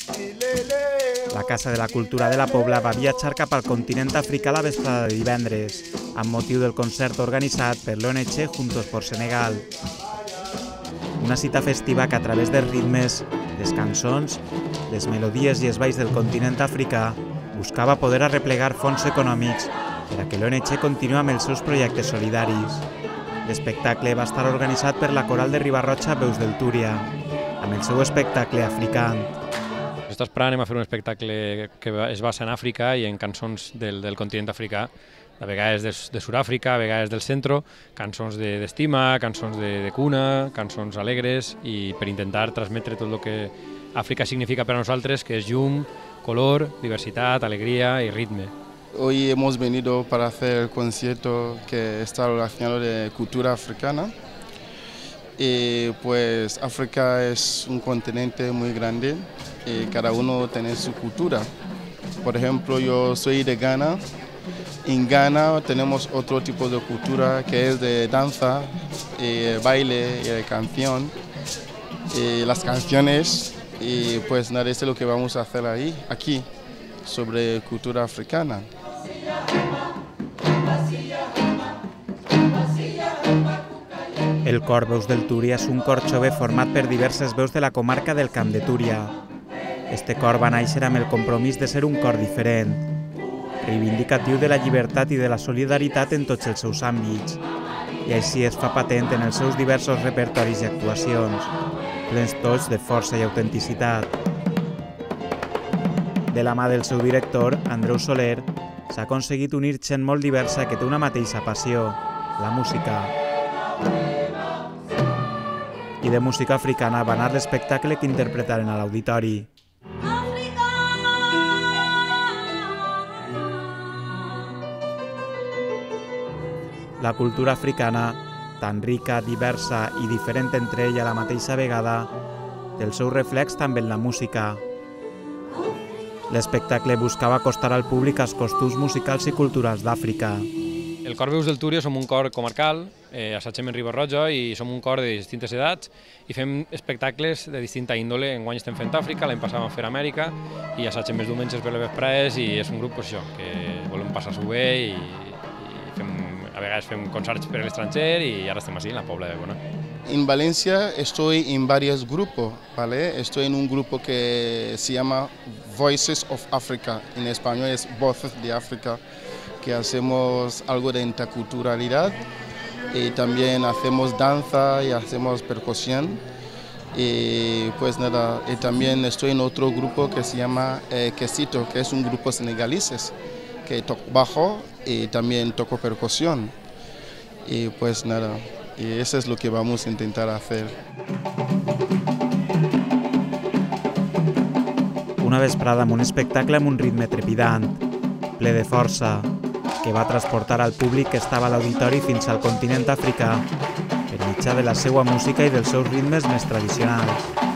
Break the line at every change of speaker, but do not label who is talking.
La Casa de la Cultura de la Pobla va viatjar cap al continent africà la vesprada de divendres, amb motiu del concert organitzat per l'ONG Juntos por Senegal. Una cita festiva que a través dels ritmes, les cançons, les melodies i els balls del continent africà buscava poder arreplegar fons econòmics per a que l'ONG continuï amb els seus projectes solidaris. L'espectacle va estar organitzat per la coral de Riba-roja Veus del Túria, amb el seu espectacle Africant.
Està esperant a fer un espectacle que es basa en Àfrica i en cançons del continent africà, a vegades de Sud-àfrica, a vegades del centre, cançons d'estima, cançons de cuna, cançons alegres, i per intentar transmetre tot el que Àfrica significa per a nosaltres, que és llum, color, diversitat, alegría y ritmo.
Hoy hemos venido para hacer el concierto que está relacionado de cultura africana. Y pues África es un continente muy grande y cada uno tiene su cultura. Por ejemplo, yo soy de Ghana. En Ghana tenemos otro tipo de cultura que es de danza, baile y canción. Y las canciones, y pues nada, eso es lo que vamos a hacer aquí, sobre cultura africana.
El cor Veus del Túria és un cor jove format per diverses veus de la comarca del Camp de Túria. Este cor va néixer amb el compromís de ser un cor diferent, reivindicatiu de la llibertat i de la solidaritat en tots els seus àmbits, i així es fa patent en els seus diversos repertoris i actuacions, plens tots de força i autenticitat. De la mà del seu director, Andreu Soler, s'ha aconseguit unir gent molt diversa que té una mateixa passió, la música. I de música africana va anar l'espectacle que interpretaren a l'auditori. La cultura africana, tan rica, diversa i diferent entre ella a la mateixa vegada, té el seu reflex també en la música. L'espectacle buscava acostar al públic als costums musicals i culturals d'Àfrica.
El cor Veus del Túria som un cor comarcal, assagem en Riba-roja i som un cor de distintes edats i fem espectacles de distinta índole. Enguany estem fent Àfrica, l'any passat vam fer Amèrica i assagem els diumenges per les vesprades i és un grup que volem passar-s'ho bé i a vegades fem concerts per a l'estranger i ara estem així en la Pobla de Bona.
En Valencia estoy en varios grupos, ¿vale? Estoy en un grupo que se llama Voices of Africa, en español es Voces de África, que hacemos algo de interculturalidad y también hacemos danza y hacemos percusión. Y pues nada, y también estoy en otro grupo que se llama Quesito, que es un grupo senegaleses, que toco bajo y también toco percusión. Y pues nada, y eso es lo que vamos a intentar hacer.
Una vesprada amb un espectacle amb un ritme trepidant, ple de força, que va transportar al públic que estava a l'auditori fins al continent africà per mitjà de la seva música i dels seus ritmes més tradicionals.